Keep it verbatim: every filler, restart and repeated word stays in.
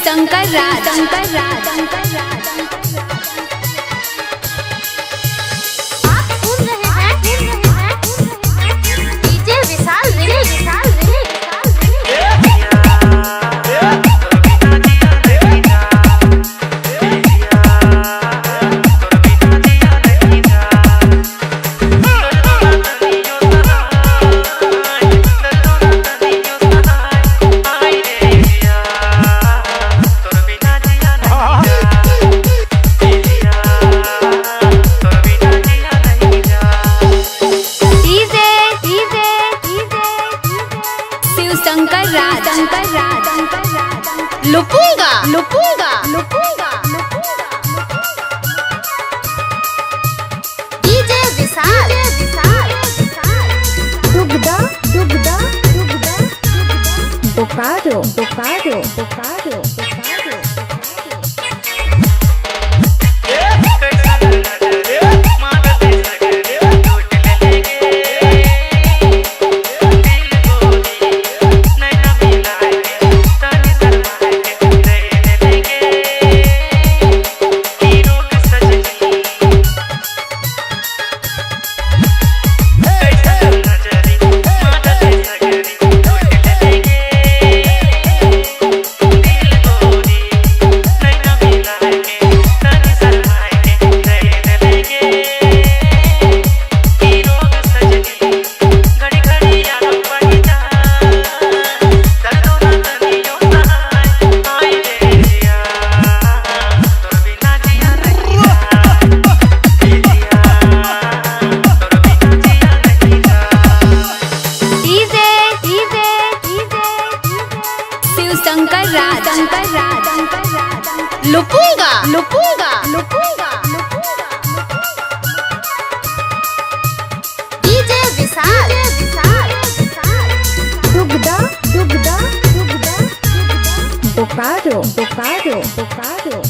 शंकर राज शंकर राज शंकर राज। आप सुन रहे हैं डीजे विशाल रिले विशाल रिले शंकर राज शंकर राज शंकर राज। लुपूंगा लुपूंगा लुपूंगा डीजे विशाल विशाल दुग्धा दुग्धा दुग्धा बोकारो बोकारो बोकारो बोकारो। शंकर राज शंकर राज शंकर राज। लुपूंगा लुपूंगा लुपूंगा डीजे विशाल विशाल दुग्धा दुग्धा दुग्धा बोकारो बोकारो बोकारो।